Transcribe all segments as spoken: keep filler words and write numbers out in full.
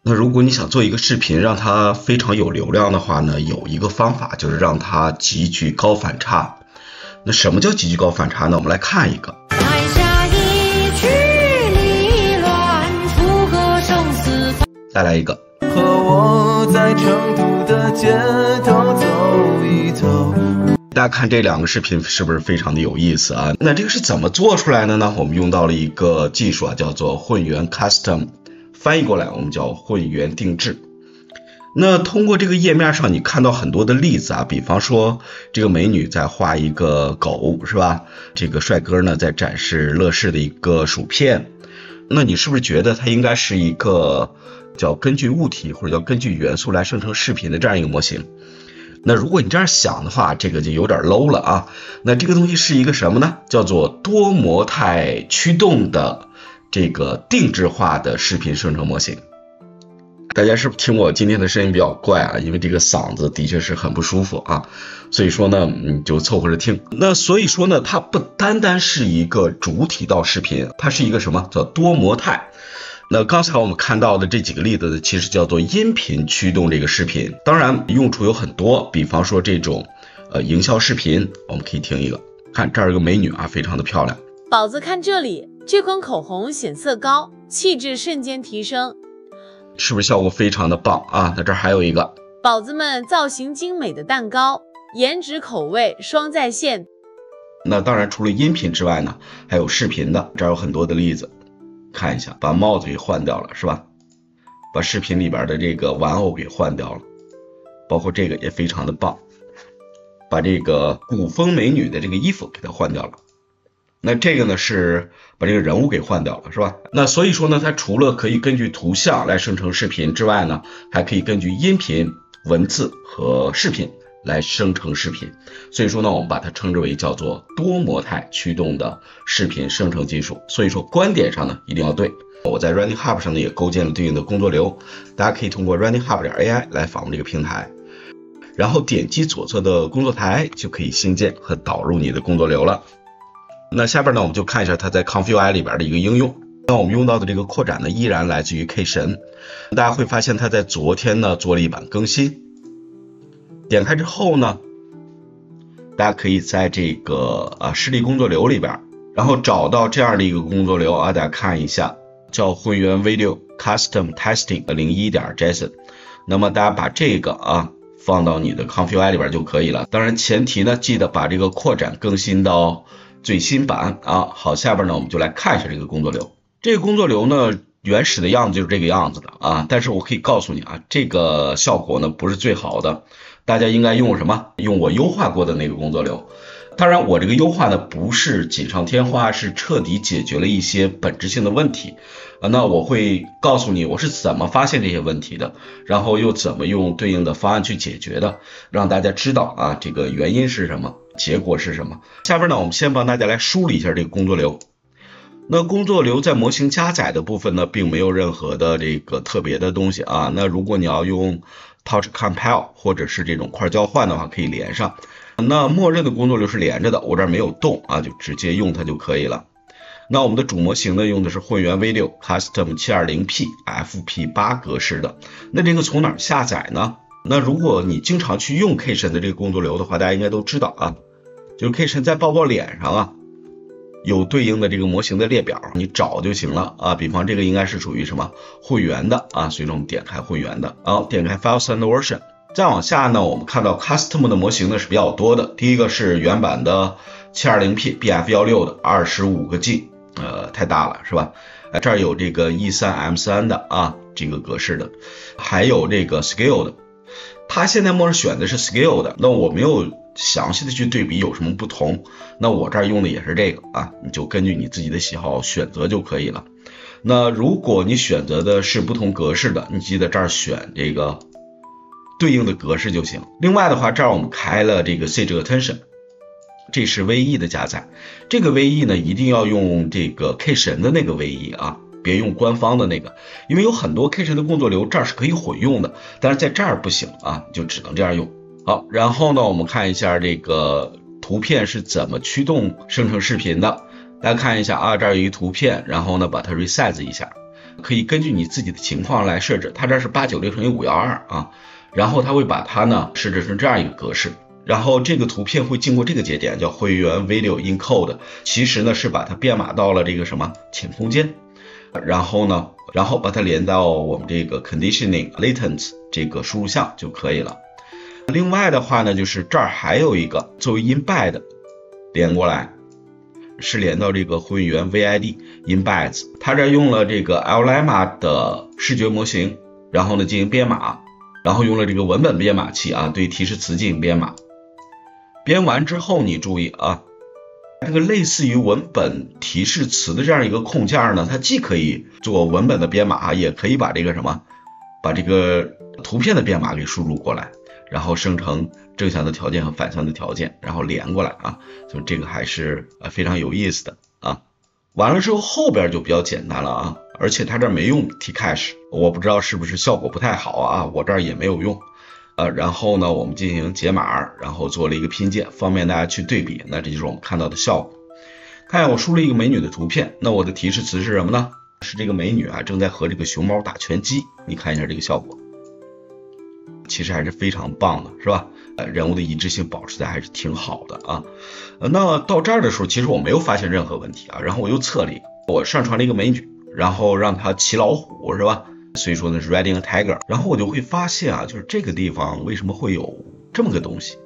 那如果你想做一个视频让它非常有流量的话呢，有一个方法就是让它极具高反差。那什么叫极具高反差呢？我们来看一个。 台下一曲离乱，附和生死。 再来一个。 和我在成都的街头走一走。 大家看这两个视频是不是非常的有意思啊？那这个是怎么做出来的呢？我们用到了一个技术啊，叫做混元 custom， 翻译过来我们叫混元定制。那通过这个页面上你看到很多的例子啊，比方说这个美女在画一个狗是吧？这个帅哥呢在展示乐事的一个薯片。那你是不是觉得它应该是一个叫根据物体或者叫根据元素来生成视频的这样一个模型？那如果你这样想的话，这个就有点 low 了啊。那这个东西是一个什么呢？叫做多模态驱动的这个定制化的视频生成模型。大家是不是听我今天的声音比较怪啊？因为这个嗓子的确是很不舒服啊，所以说呢，你就凑合着听。那所以说呢，它不单单是一个主体到视频，它是一个什么叫多模态。那刚才我们看到的这几个例子呢，其实叫做音频驱动这个视频。当然用处有很多，比方说这种呃营销视频，我们可以听一个。看这儿有个美女啊，非常的漂亮。 宝子看这里，这款口红显色高，气质瞬间提升。 是不是效果非常的棒啊？那这儿还有一个宝子们造型精美的蛋糕，颜值口味双在线。 那当然除了音频之外呢，还有视频的，这儿有很多的例子。看一下，把帽子给换掉了是吧？把视频里边的这个玩偶给换掉了，包括这个也非常的棒。把这个古风美女的这个衣服给它换掉了。那这个呢是把这个人物给换掉了是吧？那所以说呢，它除了可以根据图像来生成视频之外呢，还可以根据音频、文字和视频来生成视频。所以说呢，我们把它称之为叫做多模态驱动的视频生成技术。所以说观点上呢一定要对。我在 Running Hub 上呢也构建了对应的工作流，大家可以通过 running hub 点 A I 来访问这个平台，然后点击左侧的工作台就可以新建和导入你的工作流了。那下边呢，我们就看一下它在 Config 里边的一个应用。那我们用到的这个扩展呢，依然来自于 K 神。大家会发现它在昨天呢做了一版更新。点开之后呢，大家可以在这个啊实例工作流里边，然后找到这样的一个工作流啊，大家看一下，叫混元 Video Custom Testing 零一点 JSON。那么大家把这个啊放到你的 Config 里边就可以了。当然前提呢，记得把这个扩展更新到最新版啊。好，下边呢我们就来看一下这个工作流。这个工作流呢原始的样子就是这个样子的啊，但是我可以告诉你啊，这个效果呢不是最好的，大家应该用什么？用我优化过的那个工作流。当然我这个优化呢不是锦上添花，是彻底解决了一些本质性的问题啊。那我会告诉你我是怎么发现这些问题的，然后又怎么用对应的方案去解决的，让大家知道啊这个原因是什么，结果是什么。下边呢我们先帮大家来梳理一下这个工作流。那工作流在模型加载的部分呢并没有任何的这个特别的东西啊。那如果你要用 Touch Compile 或者是这种块交换的话可以连上。那默认的工作流是连着的，我这儿没有动啊，就直接用它就可以了。那我们的主模型呢用的是混元 Video Custom 七二零 P F P 八 格式的。那这个从哪儿下载呢？那如果你经常去用 K 神的这个工作流的话，大家应该都知道啊，就是 K 神在抱抱脸上啊有对应的这个模型的列表，你找就行了啊。比方这个应该是属于什么混元的啊，所以说我们点开混元的，好，点开 Files and Version。再往下呢，我们看到 Custom 的模型呢是比较多的。第一个是原版的 七二零 P B F 十六 的二十五个 G， 呃，太大了是吧？呃，这儿有这个 E 三 M 三 的啊，这个格式的，还有这个 Scale 的。它现在默认选的是 Scale 的，那我没有详细的去对比有什么不同，那我这儿用的也是这个啊，你就根据你自己的喜好选择就可以了。那如果你选择的是不同格式的，你记得这儿选这个对应的格式就行。另外的话，这儿我们开了这个 Sage Attention， 这是 V E 的加载。这个 V E 呢一定要用这个 K 神的那个 V E 啊，别用官方的那个，因为有很多 K 神的工作流这儿是可以混用的，但是在这儿不行啊，就只能这样用。好，然后呢我们看一下这个图片是怎么驱动生成视频的。大家看一下啊，这儿有一图片，然后呢把它 resize 一下， 可以根据你自己的情况来设置。它这是八九六乘以五一二啊，然后它会把它呢设置成这样一个格式，然后这个图片会经过这个节点叫会员 video encode， 其实呢是把它编码到了这个什么浅空间，然后呢，然后把它连到我们这个 conditioning latent 这个输入项就可以了。另外的话呢，就是这儿还有一个作为 embed 连过来，是连到这个会员 V I D embeds， 它这用了这个 Llama 的视觉模型，然后呢进行编码，然后用了这个文本编码器啊，对提示词进行编码。编完之后你注意啊，这个类似于文本提示词的这样一个控件呢，它既可以做文本的编码，也可以把这个什么，把这个图片的编码给输入过来，然后生成正向的条件和反向的条件，然后连过来啊，就这个还是非常有意思的啊。完了之后后边就比较简单了啊，而且它这没用 Tcache， 我不知道是不是效果不太好啊，我这儿也没有用。呃，然后呢，我们进行解码，然后做了一个拼接，方便大家去对比。那这就是我们看到的效果。看下我输了一个美女的图片，那我的提示词是什么呢？是这个美女啊正在和这个熊猫打拳击。你看一下这个效果，其实还是非常棒的，是吧？呃，人物的一致性保持的还是挺好的啊。呃，那到这儿的时候，其实我没有发现任何问题啊。然后我又测了一个，我上传了一个美女，然后让她骑老虎，是吧？所以说呢是 riding a tiger， 然后我就会发现啊，就是这个地方为什么会有这么个东西，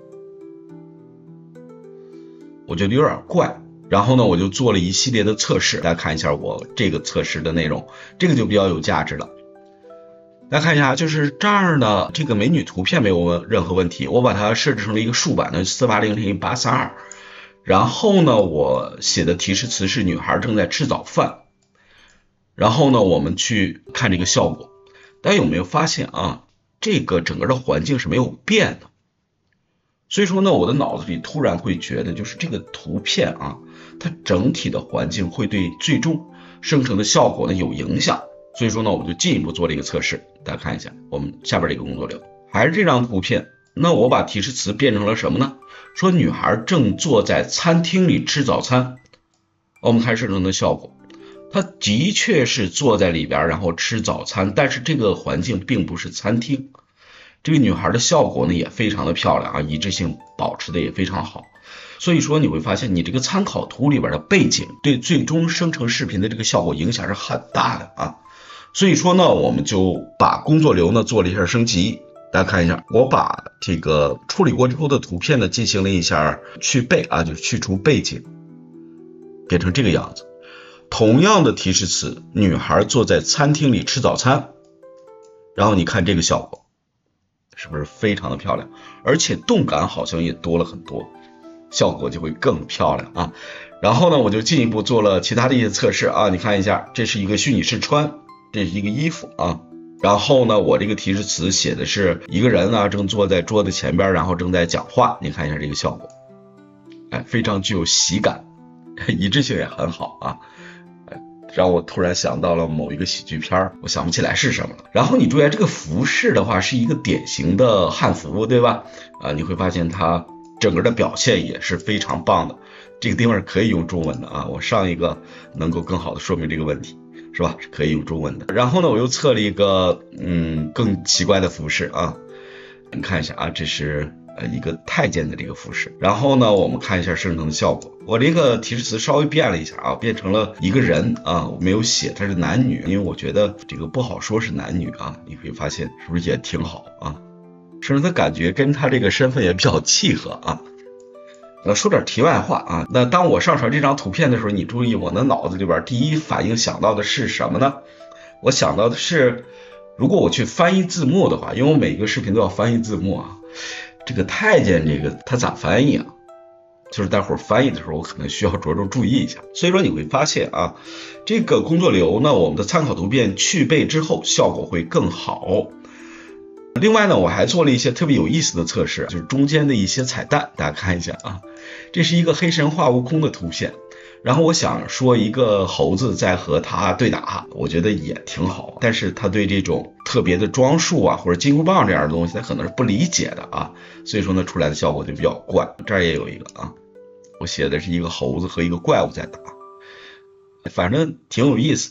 我觉得有点怪。然后呢我就做了一系列的测试，大家看一下我这个测试的内容，这个就比较有价值了。大家看一下，就是这儿呢这个美女图片没有任何问题，我把它设置成了一个竖版的四八零乘以八三二，然后呢我写的提示词是女孩正在吃早饭。然后呢我们去看这个效果，大家有没有发现啊，这个整个的环境是没有变的。所以说呢我的脑子里突然会觉得，就是这个图片啊，它整体的环境会对最终生成的效果呢有影响。所以说呢我们就进一步做了一个测试，大家看一下我们下边这个工作流，还是这张图片，那我把提示词变成了什么呢？说女孩正坐在餐厅里吃早餐。我们看生成的效果，他的确是坐在里边然后吃早餐，但是这个环境并不是餐厅。这个女孩的效果呢也非常的漂亮啊，一致性保持的也非常好。所以说你会发现你这个参考图里边的背景对最终生成视频的这个效果影响是很大的啊。所以说呢我们就把工作流呢做了一下升级，大家看一下，我把这个处理过之后的图片呢进行了一下去背啊，就是去除背景，变成这个样子。同样的提示词，女孩坐在餐厅里吃早餐，然后你看这个效果是不是非常的漂亮，而且动感好像也多了很多，效果就会更漂亮啊。然后呢我就进一步做了其他的一些测试啊，你看一下，这是一个虚拟试穿，这是一个衣服啊。然后呢我这个提示词写的是一个人啊正坐在桌子前边，然后正在讲话，你看一下这个效果，哎，非常具有喜感，一致性也很好啊。让我突然想到了某一个喜剧片，我想不起来是什么了。然后你注意这个服饰的话是一个典型的汉服，对吧？啊，你会发现它整个的表现也是非常棒的。这个地方是可以用中文的啊，我上一个能够更好的说明这个问题，是吧？是可以用中文的。然后呢我又测了一个嗯更奇怪的服饰啊，你看一下啊，这是呃一个太监的这个服饰。然后呢我们看一下生成的效果，我这个提示词稍微变了一下啊，变成了一个人啊，我没有写它是男女，因为我觉得这个不好说是男女啊，你会发现是不是也挺好啊，甚至他感觉跟他这个身份也比较契合啊。那说点题外话啊，那当我上传这张图片的时候，你注意我的脑子里边第一反应想到的是什么呢？我想到的是，如果我去翻译字幕的话，因为我每个视频都要翻译字幕啊，这个太监这个他咋翻译啊？就是待会儿翻译的时候我可能需要着重注意一下。所以说你会发现啊，这个工作流呢，我们的参考图片去背之后效果会更好。另外呢我还做了一些特别有意思的测试，就是中间的一些彩蛋，大家看一下啊，这是一个黑神话悟空的图片，然后我想说一个猴子在和他对打，我觉得也挺好，但是他对这种特别的装束啊或者金箍棒这样的东西他可能是不理解的啊，所以说呢出来的效果就比较怪。这儿也有一个啊，我写的是一个猴子和一个怪物在打，反正挺有意思。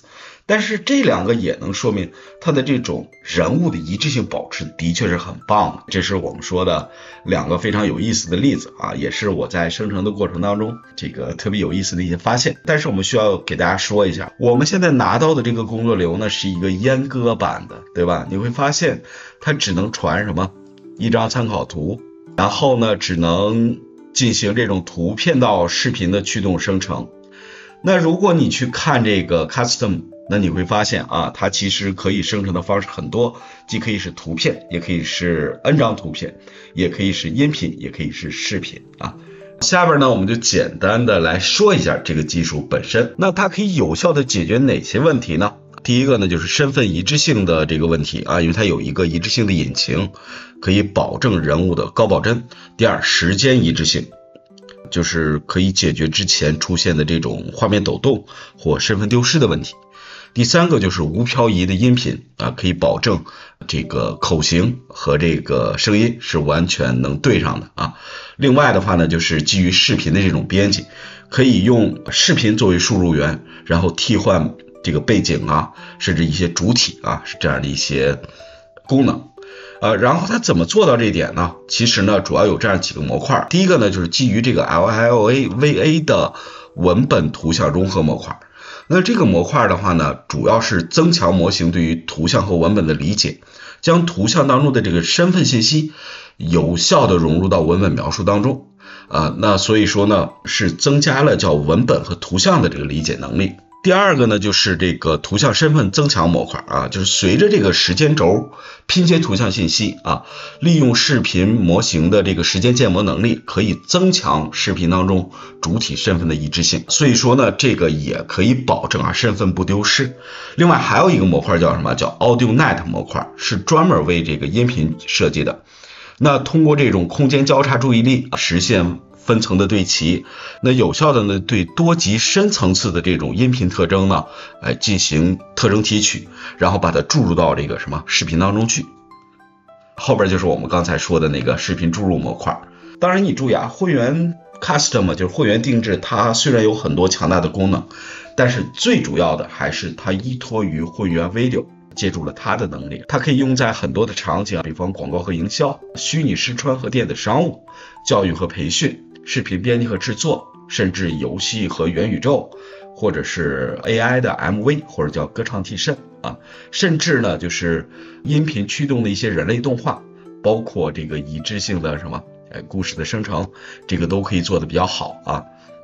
但是这两个也能说明它的这种人物的一致性保持的确是很棒的。这是我们说的两个非常有意思的例子啊，也是我在生成的过程当中这个特别有意思的一些发现。但是我们需要给大家说一下，我们现在拿到的这个工作流呢是一个阉割版的，对吧？你会发现它只能传什么一张参考图，然后呢只能进行这种图片到视频的驱动生成。那如果你去看这个 custom， 那你会发现啊，它其实可以生成的方式很多，既可以是图片，也可以是 N 张图片，也可以是音频，也可以是视频啊。下边呢，我们就简单的来说一下这个技术本身。那它可以有效的解决哪些问题呢？第一个呢，就是身份一致性的这个问题啊，因为它有一个一致性的引擎，可以保证人物的高保真。第二，时间一致性，就是可以解决之前出现的这种画面抖动或身份丢失的问题。第三个就是无漂移的音频啊，可以保证这个口型和这个声音是完全能对上的啊。另外的话呢，就是基于视频的这种编辑，可以用视频作为输入源，然后替换这个背景啊，甚至一些主体啊，是这样的一些功能。呃，然后它怎么做到这一点呢？其实呢，主要有这样几个模块。第一个呢，就是基于这个 L I L A V A 的文本图像融合模块。那这个模块的话呢，主要是增强模型对于图像和文本的理解，将图像当中的这个身份信息有效的融入到文本描述当中。呃，那所以说呢，是增加了叫文本和图像的这个理解能力。第二个呢，就是这个图像身份增强模块啊，就是随着这个时间轴拼接图像信息啊，利用视频模型的这个时间建模能力，可以增强视频当中主体身份的一致性。所以说呢，这个也可以保证啊身份不丢失。另外还有一个模块叫什么？叫 AudioNet 模块，是专门为这个音频设计的。那通过这种空间交叉注意力实现分层的对齐，那有效的呢对多级深层次的这种音频特征呢，哎进行特征提取，然后把它注入到这个什么视频当中去。后边就是我们刚才说的那个视频注入模块。当然你注意啊，会员 custom 就是会员定制，它虽然有很多强大的功能，但是最主要的还是它依托于会员 video。借助了它的能力，它可以用在很多的场景，比方广告和营销、虚拟试穿和电子商务、教育和培训、视频编辑和制作，甚至游戏和元宇宙，或者是 A I 的 M V， 或者叫歌唱替身啊，甚至呢就是音频驱动的一些人类动画，包括这个一致性的什么哎故事的生成，这个都可以做得比较好啊。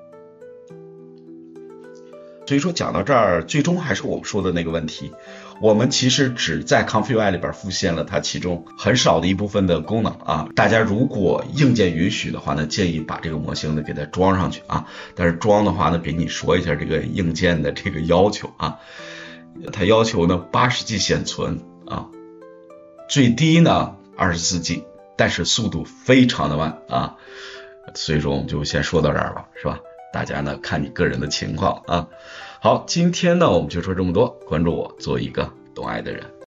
所以说讲到这儿，最终还是我们说的那个问题，我们其实只在 ComfyUI 里边复现了它其中很少的一部分的功能啊。大家如果硬件允许的话呢，建议把这个模型呢给它装上去啊。但是装的话呢，给你说一下这个硬件的这个要求啊，它要求呢八十 G 显存啊，最低呢二十四 G， 但是速度非常的慢啊。所以说我们就先说到这儿吧，是吧？大家呢看你个人的情况啊。好，今天呢我们就说这么多，关注我，做一个懂爱的人。